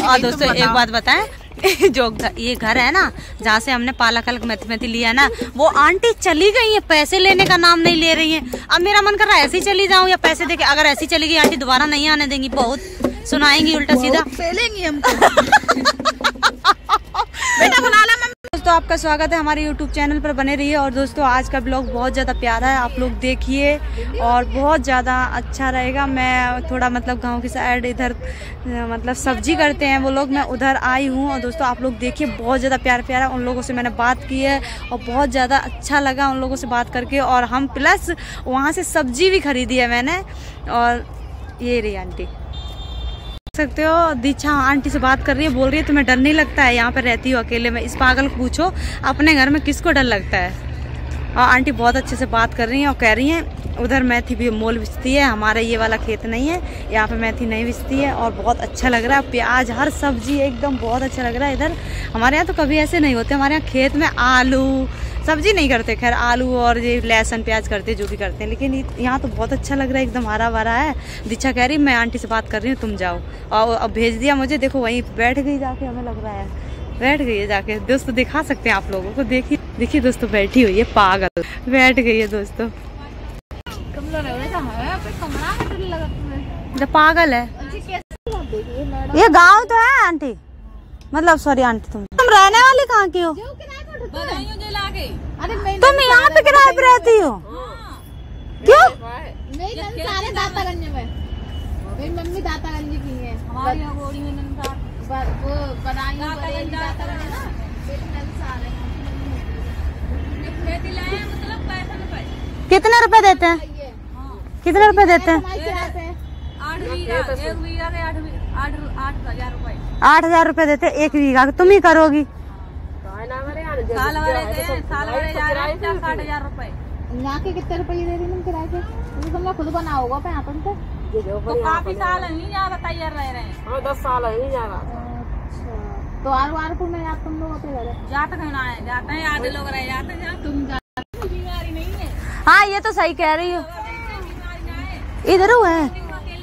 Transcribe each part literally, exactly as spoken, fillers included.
और दोस्तों एक बात बताएं, जो ये घर है ना जहाँ से हमने पालक हल्क मेथी मेथी लिया ना, वो आंटी चली गई है, पैसे लेने का नाम नहीं ले रही है। अब मेरा मन कर रहा है ऐसे ही चली जाऊँ या पैसे देके। अगर ऐसी चली गई आंटी दोबारा नहीं आने देंगी, बहुत सुनाएंगी उल्टा सीधा, फेलेंगी हम। दोस्तों आपका स्वागत है हमारे यूट्यूब चैनल पर, बने रहिए। और दोस्तों आज का ब्लॉग बहुत ज़्यादा प्यारा है, आप लोग देखिए और बहुत ज़्यादा अच्छा रहेगा। मैं थोड़ा मतलब गांव की साइड इधर मतलब सब्जी करते हैं वो लोग, मैं उधर आई हूँ। और दोस्तों आप लोग देखिए बहुत ज़्यादा प्यारा प्यारा, उन लोगों से मैंने बात की है और बहुत ज़्यादा अच्छा लगा उन लोगों से बात करके। और हम प्लस वहाँ से सब्जी भी खरीदी है मैंने। और ये रही आंटी, सकते हो दीक्षा आंटी से बात कर रही है, बोल रही है तुम्हें डर नहीं लगता है, यहाँ पे रहती हो अकेले में। इस पागल को पूछो अपने घर में किसको डर लगता है। और आंटी बहुत अच्छे से बात कर रही हैं और कह रही हैं उधर मेथी भी मोल बिचती है, हमारा ये वाला खेत नहीं है, यहाँ पे मेथी नहीं बिचती है। और बहुत अच्छा लग रहा है, प्याज हर सब्जी एकदम बहुत अच्छा लग रहा है। इधर हमारे यहाँ तो कभी ऐसे नहीं होते, हमारे यहाँ खेत में आलू सब्जी नहीं करते, खैर आलू और ये लहसुन प्याज करते जो भी करते हैं, लेकिन यहाँ तो बहुत अच्छा लग रहा है, एकदम हरा भरा है। दीक्षा कह रही मैं आंटी से बात कर रही हूँ, तुम जाओ। और अब भेज दिया मुझे, देखो वहीं बैठ गई जाके, हमें लग रहा है बैठ गई है जाके। दोस्तों दिखा सकते हैं आप लोगों को, देखिए देखिए दोस्तों बैठी हुई है, पागल बैठ गई है दोस्तों, जब पागल है। ये गाँव तो है आंटी, मतलब सॉरी आंटी तुम तुम रहने वाली कहाँ की हो? तुम यहाँ पे किराए पे रहती हो? क्यों? मेरी सारे दातागंज में, मेरी मम्मी दातागंज की है, हमारी गोड़ी में वो बनाई दातागंज दातागंज ना, कितने रुपए देते हैं? कितने रुपए देते हैं? आठ हजार रुपए देते एक बीघा, तुम ही करोगी? साल वाले साल वाले साठ हजार रुपए। यहाँ के कितने रुपए दे रही तुम किराए के? तुम खुद बना होगा पे यहाँ पर तो काफी साल नहीं ज्यादा तैयार रह रहे हैं। हाँ दस साल है नहीं ज्यादा। अच्छा तो आर वारपुर में आप तुम लोग होते जाते कहीं है, जाते हैं आधे लोग रह जाते हैं, तुम जाते, बीमारी नहीं है। हाँ ये तो सही कह रही हो, इधर है।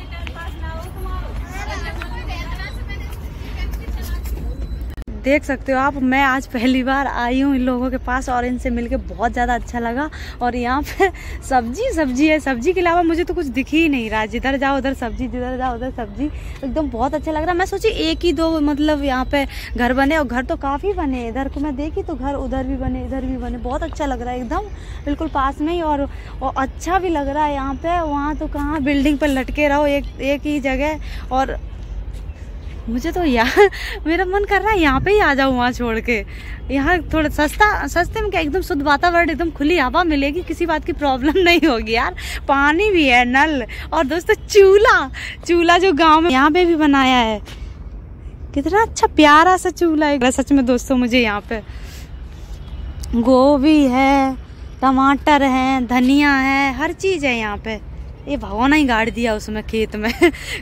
देख सकते हो आप, मैं आज पहली बार आई हूँ इन लोगों के पास और इनसे मिलके बहुत ज़्यादा अच्छा लगा। और यहाँ पे सब्जी सब्जी है, सब्जी के अलावा मुझे तो कुछ दिख ही नहीं रहा, जिधर जाओ उधर सब्जी, जिधर जाओ उधर सब्जी, एकदम बहुत अच्छा लग रहा है। मैं सोची एक ही दो मतलब यहाँ पे घर बने, और घर तो काफ़ी बने, इधर को मैं देखी तो घर उधर भी बने इधर भी बने, बहुत अच्छा लग रहा है एकदम बिल्कुल पास में ही। और, और अच्छा भी लग रहा है यहाँ पे, वहाँ तो कहाँ बिल्डिंग पर लटके रहो एक एक ही जगह। और मुझे तो यार मेरा मन कर रहा है यहाँ पे ही आ जाऊँ, वहाँ छोड़ के। यहाँ थोड़ा सस्ता सस्ते में क्या, एकदम शुद्ध वातावरण, एकदम खुली हवा मिलेगी, किसी बात की प्रॉब्लम नहीं होगी यार। पानी भी है, नल, और दोस्तों चूल्हा चूल्हा जो गांव में यहाँ पे भी बनाया है, कितना अच्छा प्यारा सा चूल्हा है सच में दोस्तों। मुझे यहाँ पे गोभी है, टमाटर है, धनिया है, हर चीज है यहाँ पे। ये भगवाना ही गाड़ दिया उसमें खेत में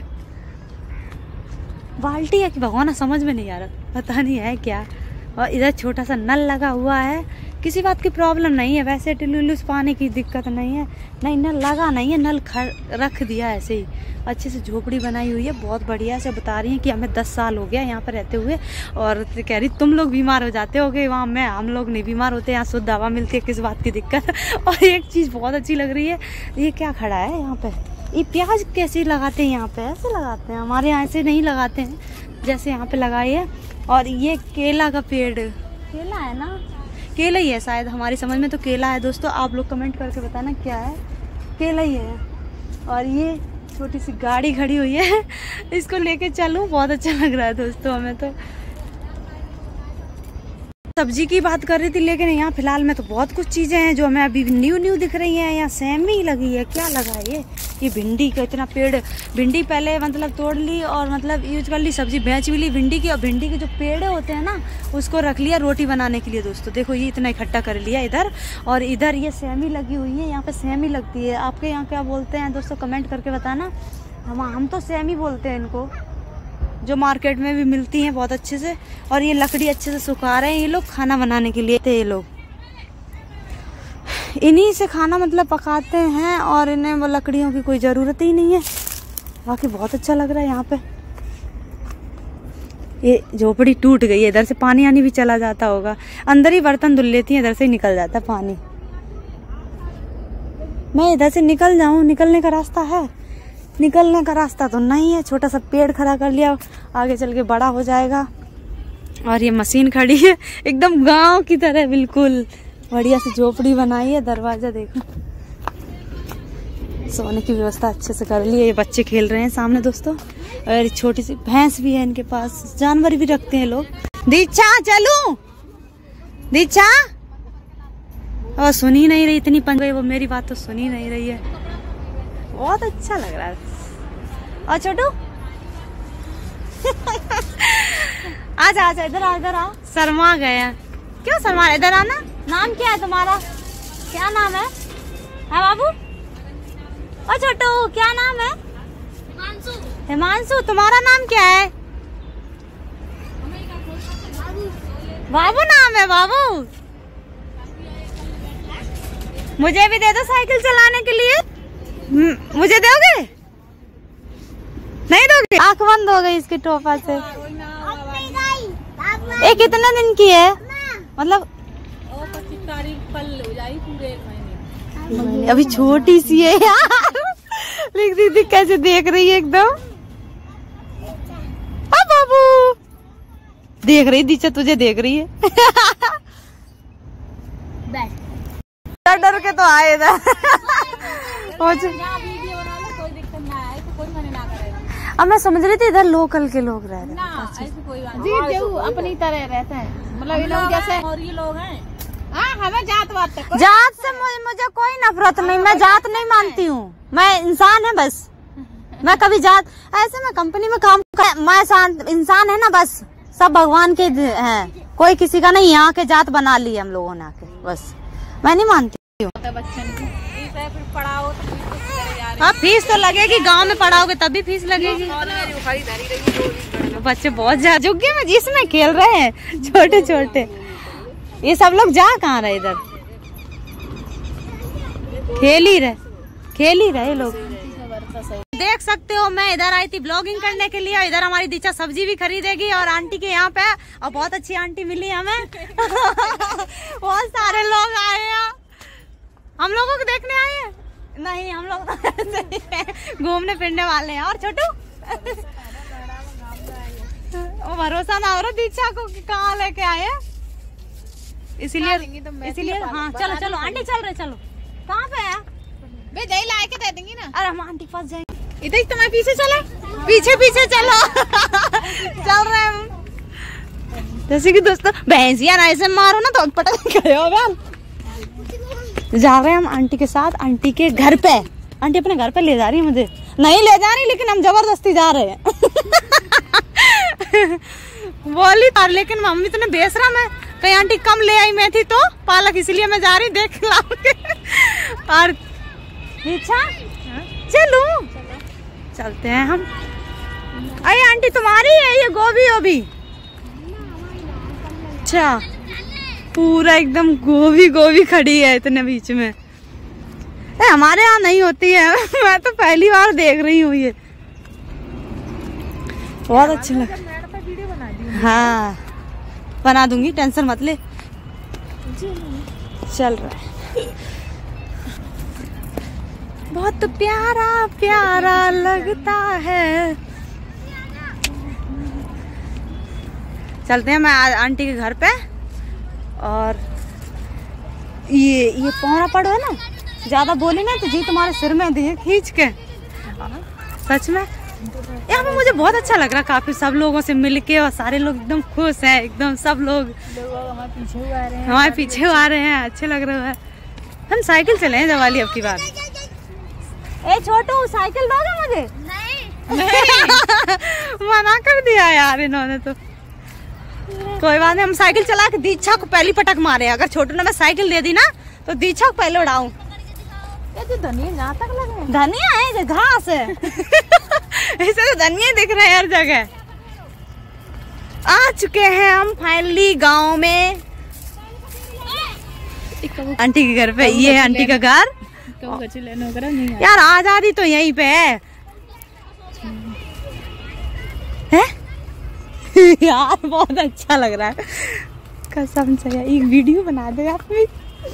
बाल्टी है कि भगवाना समझ में नहीं आ रहा, पता नहीं है क्या। और इधर छोटा सा नल लगा हुआ है, किसी बात की प्रॉब्लम नहीं है, वैसे टिलुलुस पानी की दिक्कत नहीं है, नहीं नल लगा नहीं है, नल रख दिया ऐसे ही। अच्छे से झोपड़ी बनाई हुई है, बहुत बढ़िया से। बता रही है कि हमें दस साल हो गया यहाँ पर रहते हुए, और कह रही तुम लोग बीमार हो जाते होगे वहाँ, में हम लोग नहीं बीमार होते, यहाँ शुद्ध हवा मिलती है, किस बात की दिक्कत। और एक चीज़ बहुत अच्छी लग रही है, ये क्या खड़ा है यहाँ पे, ये प्याज कैसे लगाते हैं यहाँ पे? ऐसे लगाते हैं, हमारे यहाँ ऐसे नहीं लगाते हैं जैसे यहाँ पे लगाए है। और ये केला का पेड़, केला है ना, केला ही है शायद, हमारी समझ में तो केला है दोस्तों, आप लोग कमेंट करके बताना क्या है, केला ही है। और ये छोटी सी गाड़ी खड़ी हुई है, इसको लेके चलूँ, बहुत अच्छा लग रहा है दोस्तों हमें तो। सब्जी की बात कर रही थी, लेकिन यहाँ फिलहाल में तो बहुत कुछ चीजें हैं जो हमें अभी न्यू न्यू दिख रही हैं। यहाँ सेमी लगी है, क्या लगा है ये ये भिंडी का इतना पेड़, भिंडी पहले मतलब तोड़ ली और मतलब यूज कर ली, सब्जी बेच भी ली भिंडी की, और भिंडी के जो पेड़ होते हैं ना उसको रख लिया रोटी बनाने के लिए दोस्तों। देखो ये इतना इकट्ठा कर लिया इधर, और इधर ये सेमी लगी हुई है, यहाँ पे सेमी लगती है। आपके यहाँ क्या बोलते हैं दोस्तों कमेंट करके बताना। हम हम तो सेमी बोलते हैं इनको, जो मार्केट में भी मिलती हैं बहुत अच्छे से। और ये लकड़ी अच्छे से सुखा रहे हैं ये लोग खाना बनाने के लिए, थे ये लोग इन्हीं से खाना मतलब पकाते हैं, और इन्हें वो लकड़ियों की कोई ज़रूरत ही नहीं है। बाकी बहुत अच्छा लग रहा है यहाँ पे। ये झोपड़ी टूट गई है, इधर से पानी आनी भी चला जाता होगा। अंदर ही बर्तन धुल लेती है, इधर से ही निकल जाता पानी। मैं इधर से निकल जाऊं, निकलने का रास्ता है? निकलने का रास्ता तो नहीं है। छोटा सा पेड़ खड़ा कर लिया, आगे चल के बड़ा हो जाएगा। और ये मशीन खड़ी है एकदम गांव की तरह, बिल्कुल बढ़िया से झोपड़ी बनाई है। दरवाजा देखो, सोने की व्यवस्था अच्छे से कर ली है। ये बच्चे खेल रहे हैं सामने दोस्तों, और छोटी सी भैंस भी है इनके पास। जानवर भी रखते हैं लोग। दीक्षा चलूं? दीक्षा और सुन ही नहीं रही, इतनी पंच गई वो, मेरी बात तो सुन ही नहीं रही है। बहुत अच्छा लग रहा है। और छोटू आजा आजा, इधर आ, इधर आ। शर्मा गया क्यों? शर्मा, इधर आना। नाम क्या है तुम्हारा? क्या नाम है, है बाबू? ओ छोटू क्या नाम है? हिमांशु। हिमांशु, तुम्हारा नाम क्या है? बाबू नाम है बाबू। मुझे भी दे दो साइकिल चलाने के लिए। मुझे दोगे? नहीं दोगे? आंख बंद हो गई इसकी टोपा से। ये कितने दिन की है? मतलब पच्चीस तारीख कल हो जाएगी, पूरे एक महीने। अभी छोटी सी है यार। लिख दीदी कैसे देख रही है एकदम। हाँ बाबू देख रही, दीक्षा तुझे देख रही है। डर डर के तो आए इधर। अब मैं समझ रही थी इधर लोकल के लोग रह रहे हैं। अपनी तरह रहते हैं, मतलब ये लोग जैसे। और ये लोग हैं, हाँ हमें जात बात तक जात से मुझे, मुझे कोई नफरत नहीं। मैं जात नहीं मानती हूँ, मैं इंसान है बस। मैं कभी जात, ऐसे मैं कंपनी में काम कर, मैं शांत इंसान है ना बस। सब भगवान के हैं, कोई किसी का नहीं। यहाँ के जात बना ली हम लोगों ने आके, बस मैं नहीं मानती हूँ। हाँ फीस तो लगेगी, गांव में पढ़ाओगे तभी फीस लगेगी। बच्चे बहुत जा झुग्गी में जिसमें खेल रहे हैं छोटे छोटे। ये सब लोग जा कहाँ रहे? इधर खेल ही रहे, खेल ही रहे लोग। देख सकते हो मैं इधर आई थी ब्लॉगिंग करने के लिए। इधर हमारी दीक्षा सब्जी भी खरीदेगी और आंटी के यहाँ पे, और बहुत अच्छी आंटी मिली हमें। बहुत सारे लोग आए हैं। हम लोगों को देखने आए हैं? नहीं, हम लोग तो घूमने फिरने वाले हैं। और छोटू वो भरोसा ना हो रहा दीक्षा को कि कहाँ लेके आए, इसीलिए इसीलिए हाँ चलो चलो आंटी चल रहे। चलो कहाँ पे है? बे दही ला के दे देंगी ना। अरे हम आंटी फंस जाएंगे। इधर तुम्हारे पीछे चलो, पीछे पीछे चलो। चल रहे हैं हम। जैसे कि दोस्तों भैंसिया ना ऐसे मारो ना तो पटक गए होगा। जा रहे हैं हम आंटी के साथ, आंटी के घर पे। आंटी अपने घर पे ले जा रही है मुझे। नहीं ले जा रही, लेकिन हम जबरदस्ती जा रहे हैं। बोली था, लेकिन मम्मी तो ने बेसरम है। कहीं आंटी कम ले आई मेथी तो पालक, इसलिए मैं जा रही देख लाऊंगी। और दीक्षा चलो चलते हैं हम। अरे आंटी तुम्हारी है ये गोभी वोभी? अच्छा पूरा एकदम गोभी गोभी खड़ी है इतने बीच में। ए, हमारे यहाँ नहीं होती है। मैं तो पहली बार देख रही हूँ ये, बहुत अच्छी लग। हाँ बना दूंगी, टेंशन मत ले। चल रहा है, बहुत प्यारा प्यारा लगता है। चलते हैं मैं आंटी के घर पे। और ये ये पौना पड़ो है ना, ज्यादा बोले ना तो जी तुम्हारे सिर में दिए खींच के। सच में यहाँ पे मुझे बहुत अच्छा लग रहा, काफी सब लोगों से मिलके। और सारे लोग एकदम खुश हैं, एकदम सब लोग हमारे पीछे आ रहे हैं, हमारे पीछे आ रहे हैं। अच्छे लग रहे हैं। हम साइकिल चले हैं जवाली अब की बार। ए छोटू साइकिल दोगे मुझे? नहीं, नहीं। मना कर दिया यार इन्होंने तो। कोई बात नहीं, हम साइकिल चला के दीक्षा को पहली पटक मारे। अगर छोटू ने मैं साइकिल दे दी ना तो दीक्षा को पहले उड़ाऊं। धनिया जहाँ तक लगे, धनिया है घास है। ऐसे तो धनिया दिख रहे हैं हर जगह। आ चुके हैं हम फाइनली गांव में, आंटी के घर पे। ये है आंटी का घर। यार आजादी तो यहीं पे है, है? यार बहुत अच्छा लग रहा है कसम से। एक वीडियो बना दे आप भी।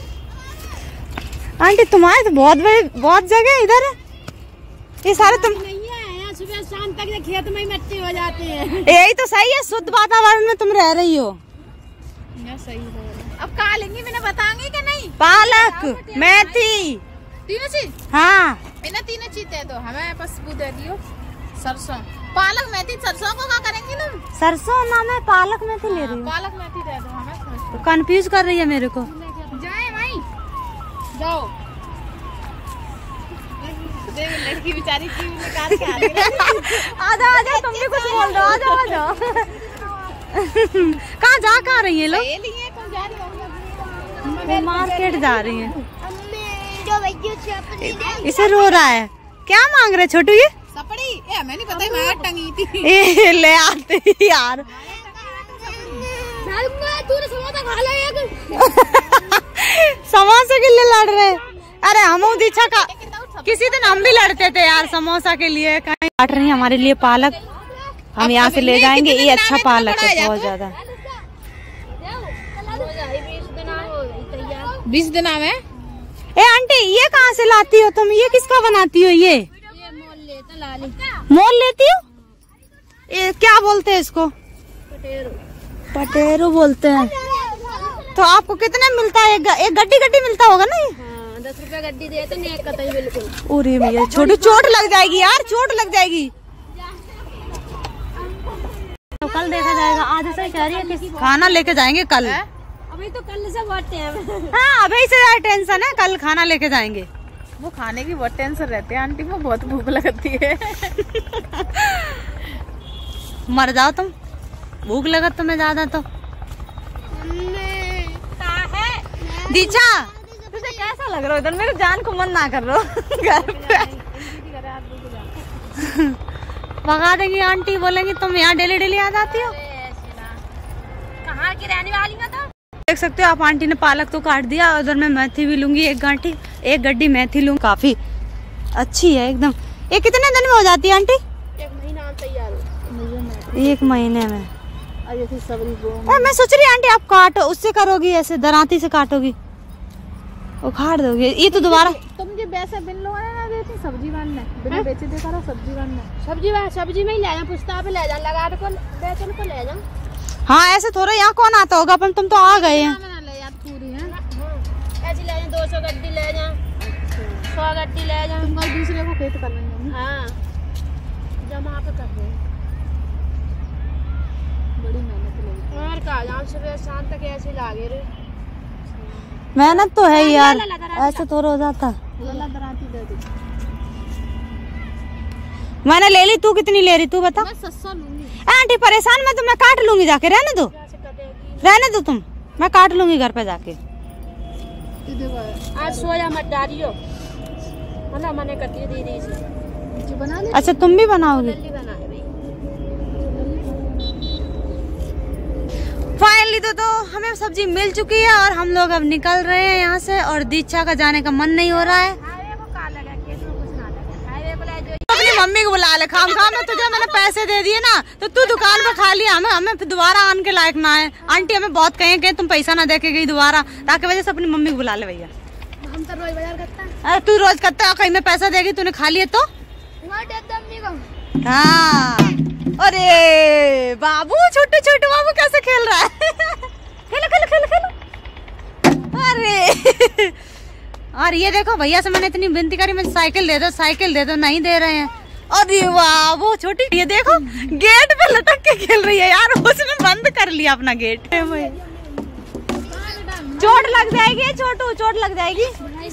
आंटी तुम्हारे तो बहुत बड़े बहुत जगह इधर है, ये सारे तुम नहीं है यहाँ सुबह शाम तक ये खेत में ही मिट्टी हो जाते हैं। यही तो सही है, शुद्ध वातावरण में तुम रह रही हो। सही है। अब कहा लेंगी मैंने बताएंगे कि नहीं? पालक मेथी तीनों चीज। हाँ इन्हें तीनों चीज दे दो, हमें बस वो दे दियो सरसों पालक मेथी। सरसों को क्या करेंगी तुम? सरसों ना मैं पालक मेथी ले रही हूँ। पालक मेथी दे दो हमें। तो कंफ्यूज कर रही है मेरे को। जाए भाई जाओ। लड़की बेचारी की निकाल के आ गई। आजा आजा तुम भी कुछ बोल दो, आजा आजा। कहाँ जा कहाँ रही है लोग? वो मार्केट जा रही है। इसे रो रहा है, क्या मांग रहे छोटू? ये सपड़ी ए, मैं नहीं पता मैं टंगी थी। ए, ले आते यार। समोसे के लिए लड़ रहे। अरे हम दीक्षा का किसी दिन हम भी लड़ते थे यार समोसा के लिए। कहीं काट रही है हमारे लिए पालक, हम यहाँ से ले जाएंगे। ये अच्छा पालक है बहुत ज्यादा। बीस दिन में। ए आंटी ये कहाँ से लाती हो तुम? ये किसका बनाती हो? ये मोल लेती हो? ये क्या बोलते हैं इसको? पटेरो। पटेरो बोलते हैं। तो आपको कितने मिलता है? एक गड्डी गड्डी मिलता होगा ना ये? हाँ, दस रुपए गड्डी देते नहीं कतई बिल्कुल। ओरे भैया छोटी चोट लग जाएगी यार, चोट लग जाएगी। तो कल देखा जाएगा। आज ऐसा कह रही है कि खाना लेके जाएंगे कल। अभी तो कल से बहुत टाइम। हाँ अभी से टेंशन है, कल खाना लेके जाएंगे। वो खाने की बहुत टेंशन रहती है आंटी को, बहुत भूख लगती है। मर जाओ तुम, भूख लगा तुम्हें ज्यादा तो। दीक्षा तुझे कैसा लग रहा है? इधर मेरे जान को मन ना कर रहा घर पे। भगा देंगी आंटी, बोलेंगी तुम यहाँ डेली डेली आ जाती हो। कहाँ की रहने वाली है? तो देख सकते हो आप, आंटी ने पालक तो काट दिया। उधर मैं मेथी भी लूंगी, एक गांठी एक गड्डी मेथी लूंगी। काफी अच्छी है एकदम। ये कितने दिन में हो जाती है आंटी? एक महीना तैयार हो। एक महीने में। सब्जी मैं सोच रही आंटी आप काटो, उससे करोगी ऐसे दराती से काटोगी, उखाड़ दोगे? ये तो दोबारा तुम जो वैसे बिन लो ना देती सब्जी बनने बिना बेचे दे करो सब्जी बनने। सब्जी सब्जी में ही ले जा, पुस्ता पे ले जा, लगा को बेचन को ले जा। हाँ ऐसे थोड़ा यहाँ कौन आता होगा, अपन तुम तो आ गए हैं। ऐसी ले जा, दो सौ गड्डी ले जा, सौ गड्डी ले जा। तुम दूसरे को खेत कर लेंगे। हाँ जमा पे कर रहे, बड़ी मेहनत लगी। और का जान सुबह शाम तक ऐसे लागे रे। मेहनत तो है यार, ऐसे थोड़ा हो जाता। मैंने ले ली, तू कितनी ले रही तू बता? मैं सस्ता लूंगी। आंटी परेशान मैं तो मैं काट लूंगी जाके, रहने दो रहने दो तुम, मैं काट लूंगी घर पे जाके। आज सोया मत डालियो, मना मने करती है दीदी से बना ले। अच्छा तुम भी बनाओगी? फाइनली तो, तो हमें सब्जी मिल चुकी है और हम लोग अब निकल रहे हैं यहाँ से। और दीक्षा का जाने का मन नहीं हो रहा है। अपनी मम्मी को बुला ले, खाम खाम में तुझे मैंने पैसे दे दिए ना, तो तू दुकान पे खा लिया। हमें हमें दोबारा आने के लायक ना है। आंटी हमें बहुत कहें कि तुम पैसा ना दे के गई दोबारा, ताकि वजह से अपनी मम्मी को बुला ले भैया। हम तो रोज बाजार करता है। अरे तू रोज करता है, कहीं में पैसा देगी तूने खा लिए तो? हाँ अरे बाबू छोटू छोटू बाबू कैसे खेल रहा है। खेलो खेलो खेलो खेलो। अरे और ये देखो भैया से मैंने इतनी विनती करी, मुझे साइकिल दे दो साइकिल दे दो, नहीं दे रहे हैं। अरे वाह वो छोटी, ये देखो गेट पे लटक के खेल रही है यार, उसने बंद कर लिया अपना गेट। चोट लग जाएगी छोटू, चोट लग जाएगी।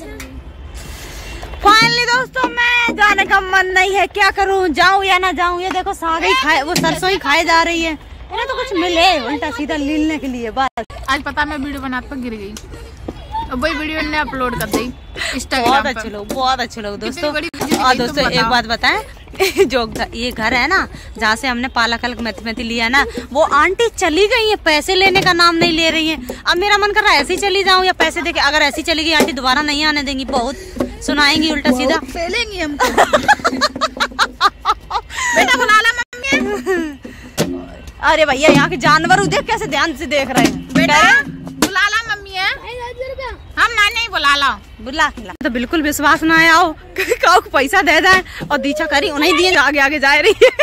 फाइनली दोस्तों मैं जाने का मन नहीं है, क्या करूं, जाऊं या ना जाऊं। ये देखो साग ही खाए, वो सरसों ही खाए जा रही है। इन्हें तो कुछ मिले उल्टा सीधा लीलने के लिए बस। आज पता मैं वीडियो बनाते पर गिर गई, अब वही वीडियो ने अपलोड कर दी इंस्टाग्राम बहुत पर। अच्छे लोग, बहुत अच्छे लोग दोस्तों। और दोस्तों एक बात बताएं, जो ये घर है ना जहाँ से हमने पालक हल्क मेथी मेथी लिया ना, वो आंटी चली गई है, पैसे लेने का नाम नहीं ले रही है। अब मेरा मन कर रहा है ऐसे ही चली जाऊं या पैसे देके। अगर ऐसी चली गई आंटी दोबारा नहीं आने देंगी, बहुत सुनाएंगी उल्टा सीधा, फेलेंगी हमको। बेटा बुला ला मम्मी। अरे भैया यहाँ के जानवर देख कैसे ध्यान से देख रहे हैं। बेटा बुला ला मम्मी है, हम ना नहीं बुला ला बुला खिला तो बिल्कुल विश्वास ना है। आओ काऊ को पैसा दे दे और दीछा करी उन्हें दिए आगे आगे जा रही है।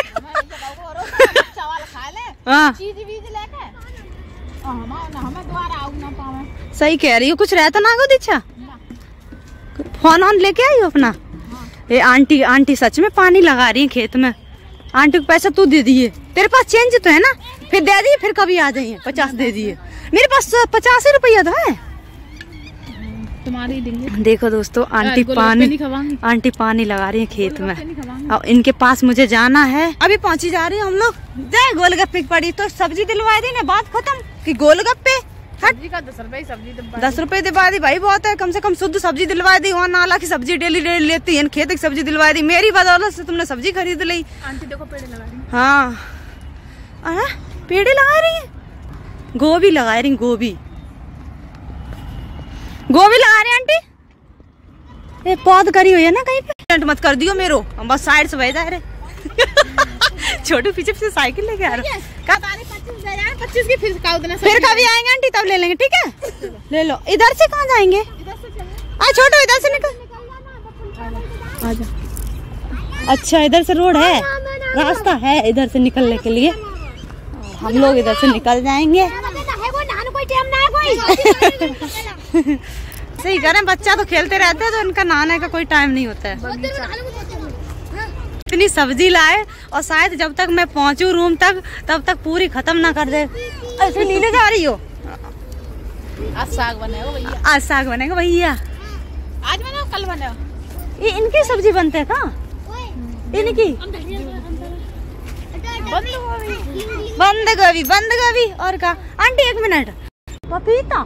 हाँ सही कह रही हो, कुछ रहता ना गो दीछा। फोन ऑन लेके आई हो अपना। ये आंटी आंटी सच में पानी लगा रही है खेत में। आंटी को पैसा तू दे दिए, तेरे पास चेंज तो है ना, फिर दे दिए, फिर कभी आ जाइए। पचास दे दिए, मेरे पास पचास ही रुपया तो है तुम्हारी देंगे। देखो दोस्तों आंटी पानी आंटी पानी लगा रही है खेत में और इनके पास मुझे जाना है। अभी पहुंची जा रही है हम लोग। जय गोलगप्पे पड़ी तो सब्जी दिलवा दी ना, बात खत्म कि गोलगप्पे सब्जी का दस रुपए सब्जी दस रुपए दिलवा दी भाई, बहुत है। कम से कम शुद्ध सब्जी दिलवा दी। वहाँ नाला की सब्जी डेली डेली लेती है, खेत की सब्जी दिलवा दी। मेरी बदौलत से तुमने सब्जी खरीद ली। आंटी देखो पेड़ लगा रही है। हाँ पेड़ लगा रही है, गोभी लगा रही, गोभी गोभी लगा रही आंटी। ये पौध करी हुई है ना कहीं पे, मत कर दियो मेरो, हम बस साइड से बह जा रहे। छोटू पीछे पीछे साइकिल लेके आ रहा। पच्चीस की फिर फिर कभी आएंगे आंटी तब ले लेंगे, ठीक है। ले लो। इधर से कहाँ जाएंगे? आ छोटू इधर से निकल आजा। अच्छा इधर से रोड है, रास्ता है इधर से निकलने के लिए। हम लोग इधर से निकल जाएंगे। सही कह रहे हैं, बच्चा तो खेलते रहते हैं तो इनका नहाने का कोई टाइम नहीं होता है। इतनी सब्जी लाए और शायद जब तक मैं पहुंचू रूम तक तब तक पूरी खत्म ना कर दे। ऐसे नीले जा रही हो। आज साग बनेगा भैया, आज साग बनेगा भैया। आज बनाओ कल बनाओ। ये इनकी सब्जी बनते है का? इनकी बंद गोभी बंद गोभी और का आंटी एक मिनट पपीता।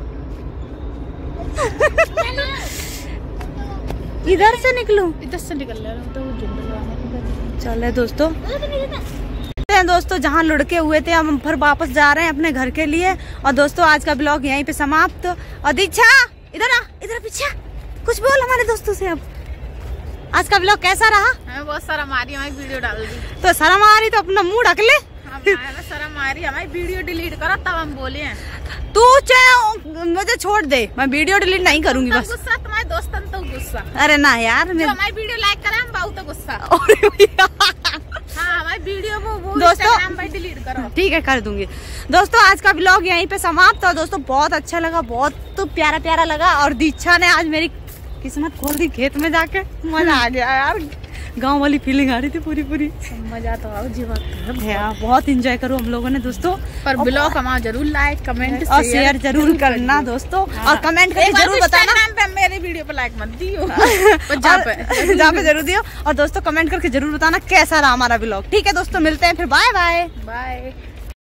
इधर से निकलूं? इधर से निकल रहा तो चले दोस्तों दोस्तों जहाँ लुढ़के हुए थे हम फिर वापस जा रहे हैं अपने घर के लिए। और दोस्तों आज का ब्लॉग यहीं पे समाप्त। और दीक्षा इधर आ, इधर पीछे कुछ बोल हमारे दोस्तों से। अब आज का ब्लॉग कैसा रहा? हमें बहुत शर्म आ रही है, हमारी वीडियो डाल दी तो शर्म आ रही तो अपना मुंह ढक ले। शर्म आ रही है, हमारी वीडियो डिलीट करो तब हम बोले हैं। तू चाहे मुझे छोड़ दे, मैं वीडियो डिलीट नहीं करूंगी। बस गुस्सा तुम्हारे दोस्तन तो गुस्सा। अरे ना यार मैं हमारी वीडियो लाइक करें हम बहुत गुस्सा। हाँ हमारी वीडियो वो वो दोस्तों डिलीट करो। ठीक है कर दूंगी। दोस्तों आज का ब्लॉग यहीं पे समाप्त। और दोस्तों बहुत अच्छा लगा, बहुत तो प्यारा प्यारा लगा। और दीक्षा ने आज मेरी किस्मत खोल दी खेत में जाके। मजा आ गया यार, गांव वाली फीलिंग आ रही थी पूरी पूरी। मजा तो आओ जी, बहुत एंजॉय करो हम लोगों ने दोस्तों। पर ब्लॉग हमारा जरूर लाइक कमेंट और शेयर जरूर करना दोस्तों। और कमेंट करके जरूर बताना। पे मेरी वीडियो पे लाइक मत दियो, जहाँ पे जहाँ पे जरूर दियो। और दोस्तों कमेंट करके जरूर बताना कैसा रहा हमारा ब्लॉग। ठीक है दोस्तों, मिलते हैं फिर। Bye bye bye.